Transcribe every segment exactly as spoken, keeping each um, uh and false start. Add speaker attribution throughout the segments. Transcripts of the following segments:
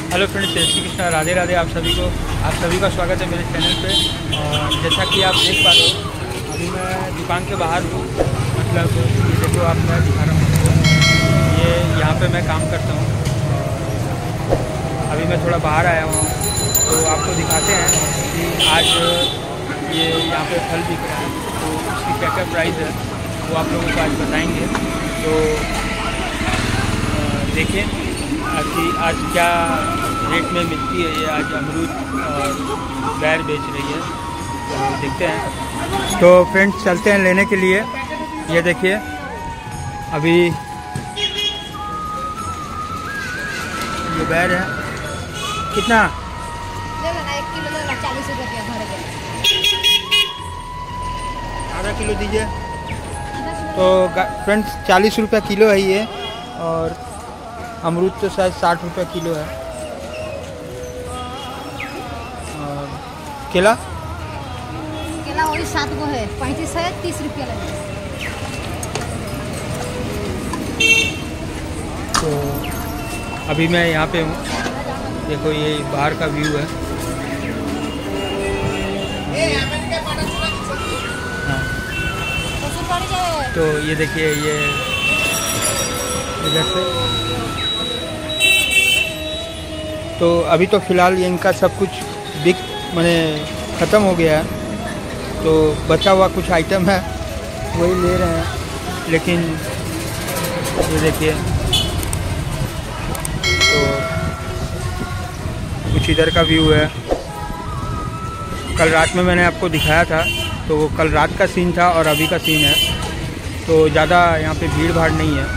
Speaker 1: Hello friends, जय श्री कृष्णा, राधे राधे। आप सभी को आप सभी का स्वागत है मेरे चैनल पे। और जैसा कि आप देख पा रहे हो, अभी मैं दुकान के बाहर हूँ। मतलब ये देखो, आप मैं दिखा रहा हूँ, ये यहाँ पे मैं काम करता हूँ। अभी मैं थोड़ा बाहर आया हूँ, तो आपको दिखाते हैं कि आज ये यहाँ पे फल बिक रहा है, तो उसकी क्या क्या प्राइस है वो आप लोगों को आज बताएँगे। तो देखिए कि आज क्या रेट में मिलती है। ये आज अमरूद और बैर बेच रही है, तो देखते हैं। तो फ्रेंड्स, चलते हैं लेने के लिए। ये देखिए, अभी ये बैर है। कितना?
Speaker 2: एक किलो चालीस रुपये
Speaker 1: आधा किलो दीजिए। तो फ्रेंड्स, चालीस रुपये किलो है ये, और अमरूद तो शायद साठ रुपये किलो है। और केला
Speaker 2: केला वही सात गो है, पैंतीस है, तीस रुपया लगेगा।
Speaker 1: तो अभी मैं यहाँ पे हूँ, देखो ये बाहर का व्यू है। हाँ, तो ये देखिए, ये इधर से। तो अभी तो फ़िलहाल ये इनका सब कुछ बिक मैंने ख़त्म हो गया है, तो बचा हुआ कुछ आइटम है वही ले रहे हैं। लेकिन ये देखिए, तो कुछ इधर का व्यू है। कल रात में मैंने आपको दिखाया था, तो वो कल रात का सीन था और अभी का सीन है। तो ज़्यादा यहाँ पे भीड़ भाड़ नहीं है,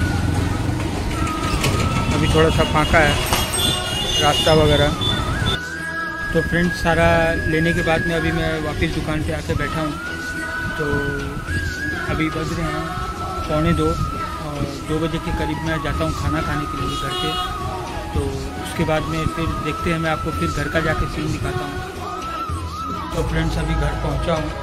Speaker 1: अभी थोड़ा सा फांका है रास्ता वगैरह। तो फ्रेंड्स, सारा लेने के बाद में अभी मैं वापस दुकान पे आके बैठा हूँ। तो अभी बज रहे हैं पौने दो, और दो बजे के करीब मैं जाता हूँ खाना खाने के लिए घर पे। तो उसके बाद में फिर देखते हैं, मैं आपको फिर घर का जाके सीन दिखाता हूँ। तो फ्रेंड्स, अभी घर पहुँचा हूँ,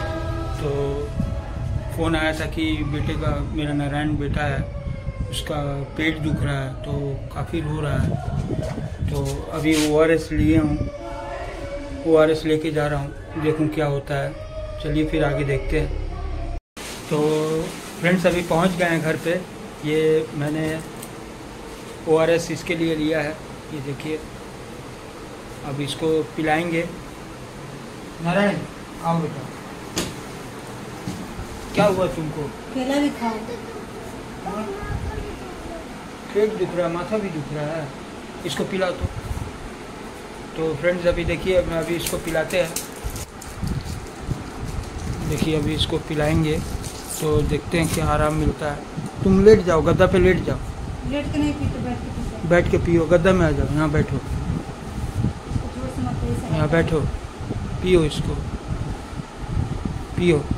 Speaker 1: तो फ़ोन आया था कि बेटे का, मेरा नारायण बेटा है, उसका पेट दुख रहा है, तो काफ़ी रो रहा है। तो अभी ओ आर एस लिए हूँ, ओ आर एस लेके जा रहा हूँ, देखूँ क्या होता है। चलिए फिर आगे देखते हैं। तो फ्रेंड्स, अभी पहुँच गए हैं घर पे। ये मैंने ओ आर एस इसके लिए लिया है, ये देखिए। अब इसको पिलाएंगे। नारायण, आओ बेटा, क्या हुआ तुमको?
Speaker 2: केला भी खाओ।
Speaker 1: पेट दुख रहा है, माथा भी दुख रहा है, इसको पिला दो। तो फ्रेंड्स, अभी देखिए, मैं अभी इसको पिलाते हैं। देखिए, अभी इसको पिलाएंगे तो देखते हैं क्या आराम मिलता है। तुम लेट जाओ, गद्दा पे लेट जाओ।
Speaker 2: लेट के नहीं पी तो बैठ के पी। बैठ
Speaker 1: के पियो, गद्दा में आ जाओ, यहाँ बैठो, यहाँ बैठो, पियो इसको, पियो।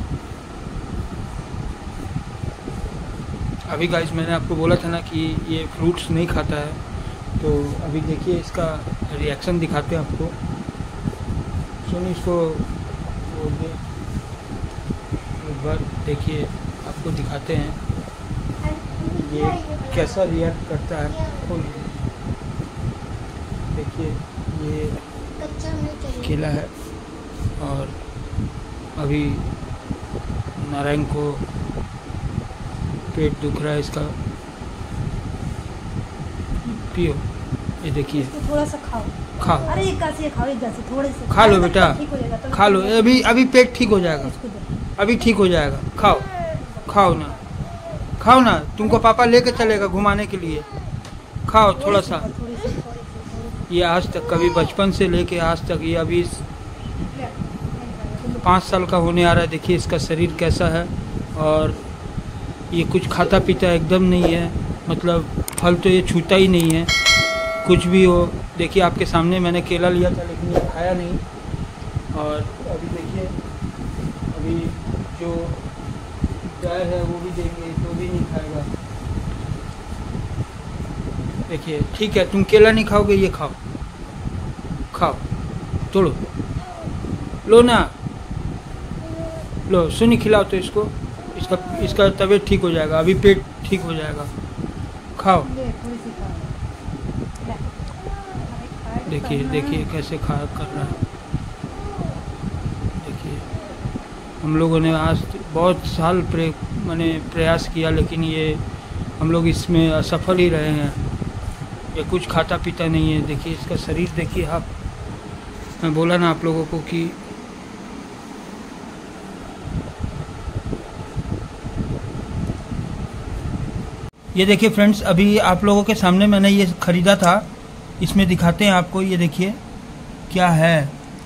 Speaker 1: अभी गाइस, मैंने आपको बोला था ना कि ये फ्रूट्स नहीं खाता है, तो अभी देखिए इसका रिएक्शन दिखाते हैं आपको। सुनिए, इसको बोल दे एक बार, देखिए आपको दिखाते हैं ये कैसा रिएक्ट करता है। देखिए, ये केला है, और अभी नारायण को पेट दुख रहा है इसका। पियो, ये देखिए,
Speaker 2: थोड़ा सा खाओ।
Speaker 1: खाओ,
Speaker 2: अरे एक गासी खाओ, एक गासी थोड़े से
Speaker 1: खा लो बेटा,
Speaker 2: तो
Speaker 1: खा लो। अभी अभी पेट ठीक हो जाएगा, अभी ठीक हो जाएगा। खाओ, खाओ ना, खाओ ना, तुमको पापा लेके चलेगा घुमाने के लिए। खाओ थोड़ा सा। ये आज तक, कभी बचपन से लेके आज तक, ये अभी पाँच साल का होने आ रहा है। देखिए इसका शरीर कैसा है, और ये कुछ खाता पीता एकदम नहीं है। मतलब फल तो ये छूता ही नहीं है, कुछ भी हो। देखिए, आपके सामने मैंने केला लिया था, लेकिन ये खाया नहीं। और अभी देखिए, अभी जो बैर है वो भी देंगे तो भी नहीं खाएगा। देखिए, ठीक है, तुम केला नहीं खाओगे, ये खाओ, खाओ, तोड़ो, लो ना, लो। सुनी, खिलाओ तो इसको, इसका इसका तबीयत ठीक हो जाएगा, अभी पेट ठीक हो जाएगा। खाओ, देखिए देखिए कैसे खा कर रहा है। देखिए हम लोगों ने आज बहुत साल प्रे मैंने प्रयास किया, लेकिन ये हम लोग इसमें असफल ही रहे हैं। ये कुछ खाता पीता नहीं है। देखिए इसका शरीर देखिए आप, मैं बोला ना आप लोगों को कि ये देखिए फ्रेंड्स, अभी आप लोगों के सामने मैंने ये ख़रीदा था, इसमें दिखाते हैं आपको। ये देखिए क्या है।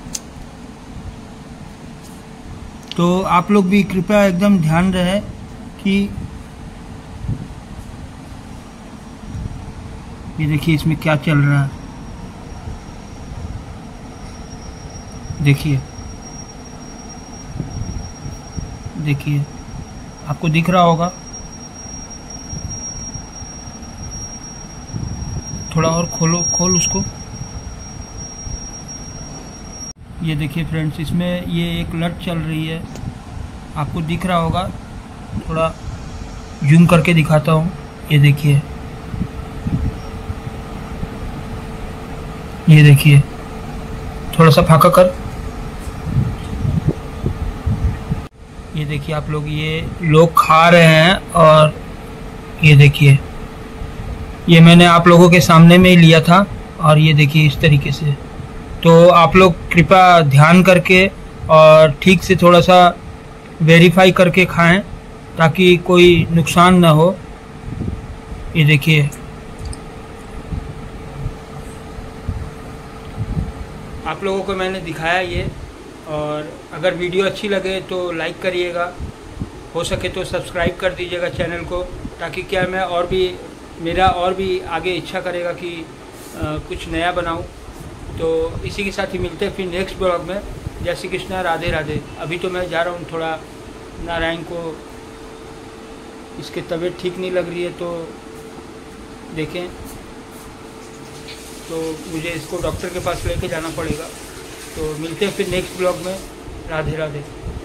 Speaker 1: तो आप लोग भी कृपया एकदम ध्यान रहे कि ये देखिए इसमें क्या चल रहा है। देखिए देखिए आपको दिख रहा होगा। थोड़ा और खोलो, खोल उसको। ये देखिए फ्रेंड्स, इसमें ये एक लट चल रही है, आपको दिख रहा होगा। थोड़ा जूम करके दिखाता हूँ। ये देखिए, ये देखिए थोड़ा सा फाका कर। ये देखिए आप लोग, ये लोग खा रहे हैं। और ये देखिए, ये मैंने आप लोगों के सामने में ही लिया था। और ये देखिए इस तरीके से। तो आप लोग कृपया ध्यान करके और ठीक से थोड़ा सा वेरीफाई करके खाएं, ताकि कोई नुकसान ना हो। ये देखिए आप लोगों को मैंने दिखाया ये। और अगर वीडियो अच्छी लगे तो लाइक करिएगा, हो सके तो सब्सक्राइब कर दीजिएगा चैनल को, ताकि क्या मैं और भी मेरा और भी आगे इच्छा करेगा कि आ, कुछ नया बनाऊं। तो इसी के साथ ही मिलते हैं फिर नेक्स्ट ब्लॉग में। जय श्री कृष्णा, राधे राधे। अभी तो मैं जा रहा हूं, थोड़ा नारायण को इसके तबीयत ठीक नहीं लग रही है, तो देखें, तो मुझे इसको डॉक्टर के पास लेके जाना पड़ेगा। तो मिलते हैं फिर नेक्स्ट ब्लॉग में। राधे राधे।